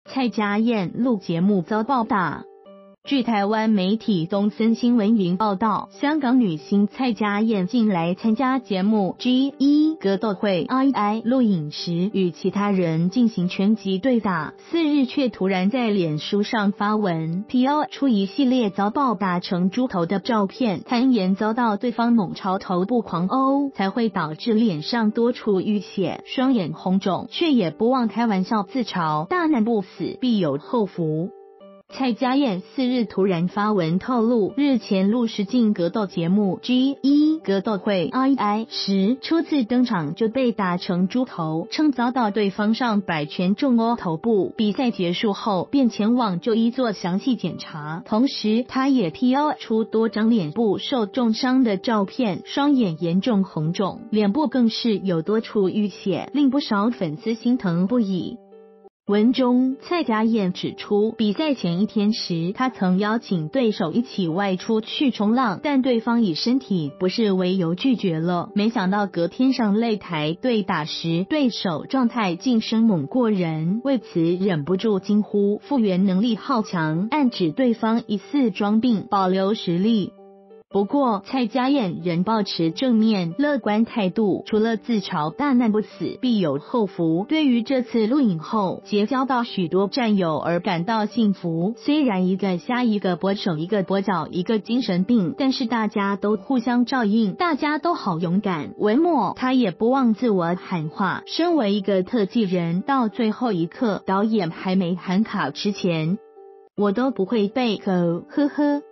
蔡家燕录节目遭暴打。据台湾媒体东森新闻云报道，香港女星蔡家燕近来参加节目 G1 格斗会 II 录影时，与其他人进行拳击对打，4日却突然在脸书上发文，披露出一系列遭暴打成猪头的照片，坦言遭到对方猛朝头部狂殴，才会导致脸上多处淤血、双眼红肿，却也不忘开玩笑自嘲大难不死，必有后福。蔡家燕4日突然发文透露，日前录实境格斗节目 G1 格斗会 II 时，初次登场就被打成猪头，称遭到对方上百拳重殴头部。比赛结束后，便前往就医做详细检查，同时他也披露出多张脸部受重伤的照片，双眼严重红肿，脸部更是有多处淤血，令不少粉丝心疼不已。文中，蔡家燕指出，比赛前一天时，她曾邀请对手一起外出去冲浪，但对方以身体不适为由拒绝了。没想到隔天上擂台对打时，对手状态竟生猛过人，为此忍不住惊呼复原能力好强，暗指对方疑似装病，保留实力。不过，蔡家燕仍抱持正面乐观态度，除了自嘲大难不死必有后福，对于这次录影后结交到许多战友而感到幸福。虽然一个瞎一个跛手一个跛脚一个精神病，但是大家都互相照应，大家都好勇敢。文末他也不忘自我喊话，身为一个特技人，到最后一刻导演还没喊卡之前，我都不会被吼，呵呵。